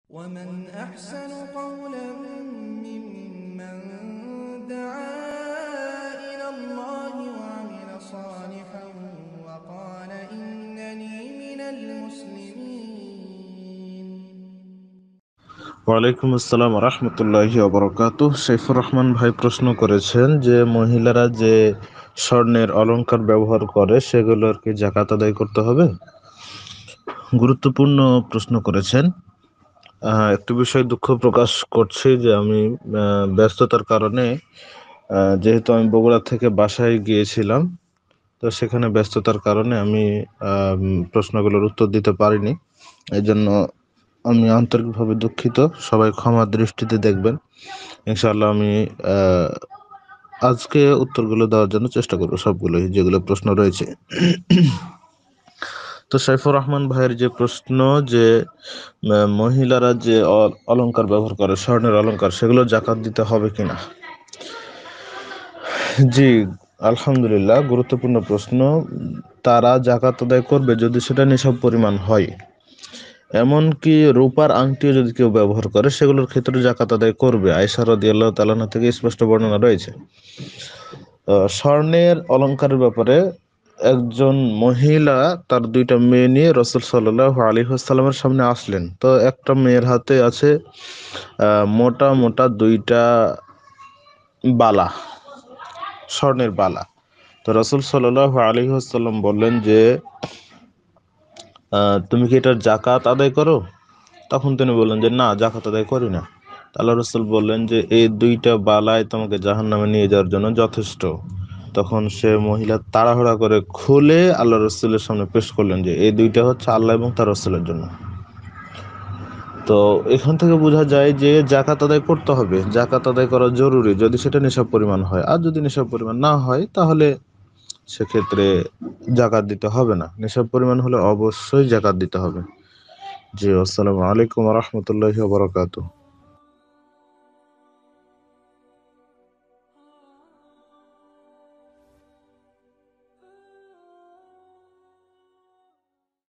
ومن أحسن قولا ممن دعا إلى الله وعمل صالحا وقال إنني من المسلمين। ওয়ালাইকুম আসসালাম রহমতুল্লাহি ওবরাকাতুহ। সাইফুর রহমান ভাই প্রশ্ন করেছেন যে মহিলারা যে স্বর্ণের অলংকার ব্যবহার করে সেগুলোর কি যাকাত আদায় করতে হবে? গুরুত্বপূর্ণ প্রশ্ন করেছেন। একটু বিষয় দুঃখ প্রকাশ করছি যে আমি ব্যস্ততার কারণে যেহেতু আমি বগুড়া থেকে বাসায় গিয়েছিলাম, তো সেখানে ব্যস্ততার কারণে আমি প্রশ্নগুলোর উত্তর দিতে পারিনি। এই জন্য আমি আন্তরিকভাবে দুঃখিত, সবাই ক্ষমা দৃষ্টিতে দেখবেন। ইনশাআল্লাহ আমি আজকে উত্তরগুলো দেওয়ার জন্য চেষ্টা করবো, সবগুলোই যেগুলো প্রশ্ন রয়েছে। তো সাইফুর রহমান ভাইয়ের যে প্রশ্ন যে মহিলারা যে অলংকার ব্যবহার করে স্বর্ণের অলংকার, সেগুলো জাকাত দিতে হবে কিনা। জি, আলহামদুলিল্লাহ, গুরুত্বপূর্ণ প্রশ্ন। তারা জাকাত আদায় করবে যদি সেটা নিসাব পরিমাণ হয়। এমনকি রূপার আংটিও যদি কেউ ব্যবহার করে সেগুলোর ক্ষেত্রে জাকাত আদায় করবে। আয়েশা রাদিয়াল্লাহু তাআলা আনহা থেকে স্পষ্ট বর্ণনা রয়েছে। স্বর্ণের অলংকারের ব্যাপারে একজন মহিলা তার দুইটা মেয়ে নিয়ে রাসূল সাল্লাল্লাহু আলাইহি ওয়াসাল্লামের সামনে আসলেন। তো একটা মেয়ের হাতে আছে মোটা মোটা দুইটা বালা, স্বর্ণের বালা। তো রাসূল সাল্লাল্লাহু আলাইহি ওয়াসাল্লাম বললেন যে তুমি কি এটার জাকাত আদায় করো? তখন তিনি বললেন যে না, জাকাত আদায় করি না। আল্লাহ রাসূল বললেন যে এই দুইটা বালাই তোমাকে জাহান্নামে নিয়ে যাওয়ার জন্য যথেষ্ট। তখন সে মহিলা তাড়াহুড়া করে খুলে আল্লাহ রাসূলের সামনে পেশ করলেন যে এই দুইটা হচ্ছে আল্লাহ এবং তার রাসূলের জন্য। তো এখান থেকে বোঝা যায় যে জাকাত আদায় করতে হবে, জাকাত আদায় করা জরুরি যদি সেটা নিসাব পরিমাণ হয়। আর যদি নিসাব পরিমাণ না হয় তাহলে সেক্ষেত্রে জাকাত দিতে হবে না। নিসাব পরিমাণ হলে অবশ্যই জাকাত দিতে হবে। জি, আসসালামু আলাইকুম ওয়া রাহমাতুল্লাহি ওয়া বারাকাতুহু।